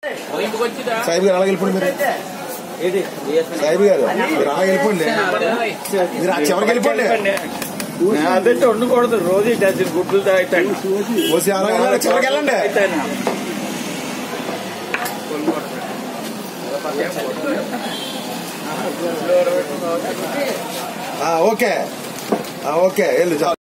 సాహిబ్ గారు అలాగే వెళ్ళిపోండి. మీరు సాహిబ్ గారు మీరు అలాగే వెళ్ళిపోండి. మీరు చివరికి వెళ్ళిపోండి. అదే ఉండకూడదు. రోజు డజన్ గుడ్లు తాగుతాను. చివరికి వెళ్ళండి. ఓకే ఓకే వెళ్ళు.